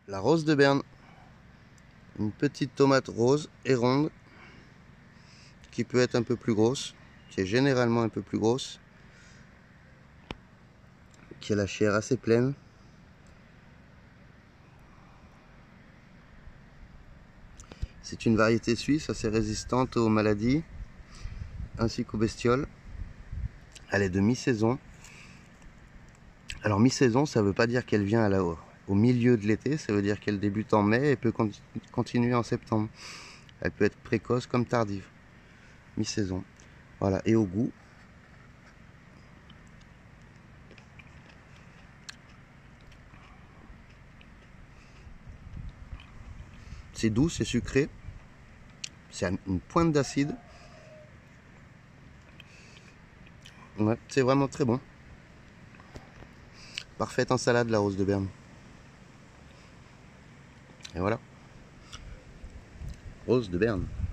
La rose de Berne, une petite tomate rose et ronde qui peut être un peu plus grosse, qui est généralement un peu plus grosse, qui a la chair assez pleine. C'est une variété suisse assez résistante aux maladies ainsi qu'aux bestioles. Elle est de mi-saison. Alors mi-saison, ça ne veut pas dire qu'elle vient au milieu de l'été, ça veut dire qu'elle débute en mai et peut continuer en septembre. Elle peut être précoce comme tardive. Mi-saison. Voilà, et au goût, c'est doux, c'est sucré, c'est une pointe d'acide. Ouais, c'est vraiment très bon. Parfaite en salade, la rose de Berne. Et voilà. Rose de Berne.